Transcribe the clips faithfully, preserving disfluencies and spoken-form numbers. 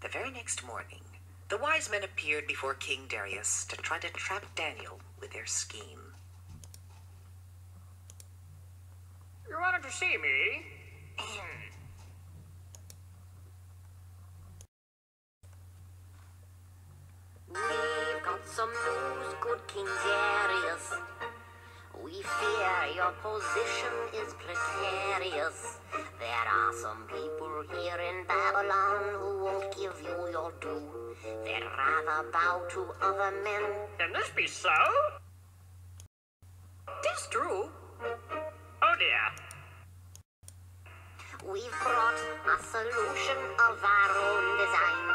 The very next morning, the wise men appeared before King Darius to try to trap Daniel with their scheme. You wanted to see me? We've got some news, good King Darius. We fear your position is precarious. There are some people here in Babylon who won't give you your due. They'd rather bow to other men. Can this be so? Tis true. Oh dear. We've brought a solution of our own design.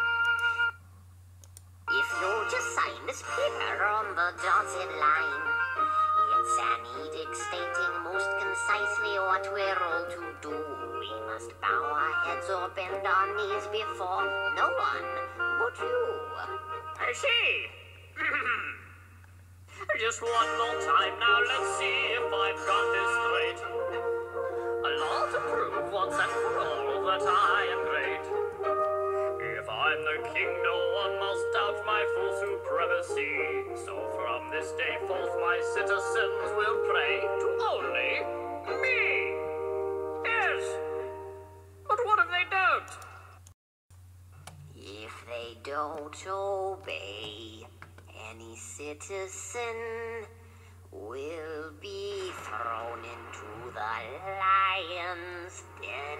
If you'll just sign this paper on the dotted line, it's an edict stating most concisely what we're all to do. We must bow our heads or bend our knees before no one but you. I see. Just one more time now, let's see if I've got this straight. A law to prove once and for all that I am great. If I'm the king, no one must doubt my full supremacy. So from this day forth, my citizens will pray to only me. Yes, but what if they don't? If they don't obey, any citizen will be thrown into the lion's den.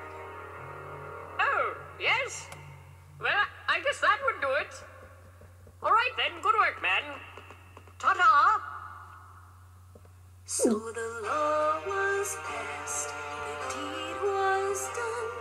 Oh, yes? Well, I guess that would do it. All right then, good work, man. Ta-ta! So the law was passed, the deed was done.